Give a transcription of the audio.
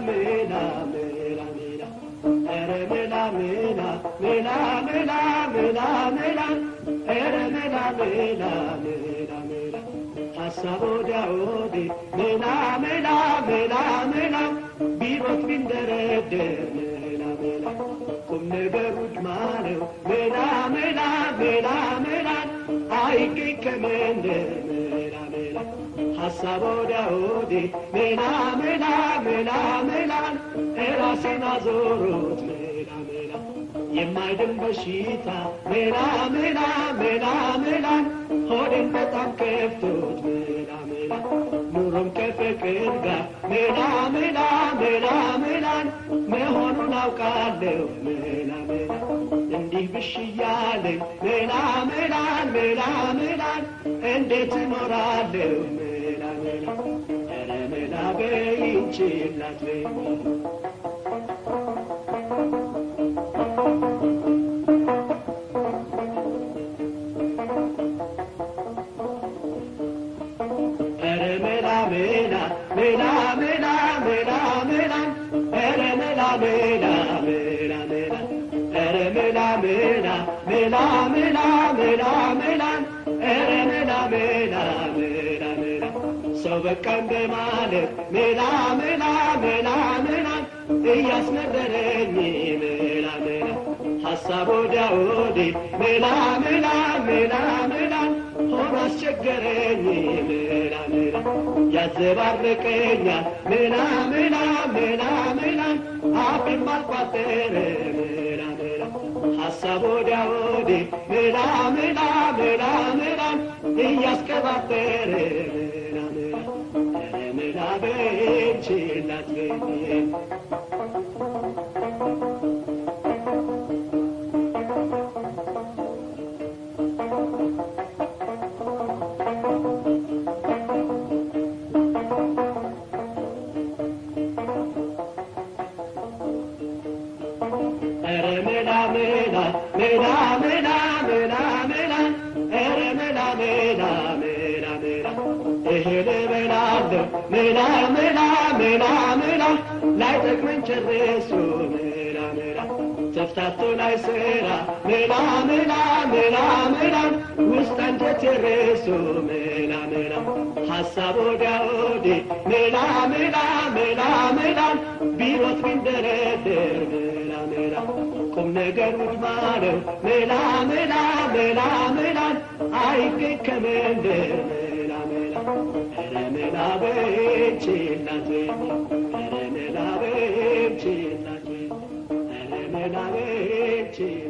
mela mela mela ere mela mela mela mela mela mela ere mela mela mela mela hasabu daudi mela mela mela mela birot binderede mela mela kum negerut male mela mela mela mela ayki kemende mela mela hasabu daudi mela mela mela mela erasina zorut mela mela የማይድን በሽታ ሜላ ሜላ ሜላ ሜላ ሆዴን በጣም ከፍቶት ሜላ ሜላ ኑሮም ከፍቅር ጋር ሜላ ሜላ ሜላ ሜላ መሆኑን አውቃለሁ ሜላ ሜላ እንዲህ ብሽ እያለኝ ሜላ ሜላ ሜላ ሜላ እንዴት እኖራለሁ ሜላ ሜላ ኧረ ሜላ በይንችላት mela mela mela mela mela mela ere mela mela mela mela ere mela mela mela mela mela mela ere mela mela mela mela ሰው በቀን በማለት ሜላ ሜላ ሜላ ሜላ እያስመረረኝ ሜላ ሜላ ሐሳብ ወዲያ ወዲህ ሜላ ሜላ ሜላ ሜላ ሆኖ አስቸገረኝ ሜላ ሜላ ያዘባርቀኛል ሜላ ሜላ ሜላ ሜላ አፌን ማልቋጠር ሜላ ሜላ ሐሳብ ወዲያ ወዲህ ሜላ ሜላ ሜላ ሜላ እያስቀባጠረ ሜላ ሜላ ኧረ ሜላ በይንችላት mela mela mela mela mela mela ere mela mela mela mela ehele mela mela mela mela mela ላይ ተክመን ጨረሱ mela mela ተፍታቶ ላይ ሰራ mela mela mela mela ውስጥ አንጀት ጨረሱ mela mela ሐሳብ ወዲያ ወዲህ mela mela mela mela ቢሮት ቢንደረደር mela mela ቁም ነገር ውድማለው ሜላ ሜላ ሜላ ሜላ አይገኝ ከመንደር ሜላ ሜላ ኧረ ሜላ በይንችላት ኧረ ሜላ በይንችላት ኧረ ሜላ በይንችላት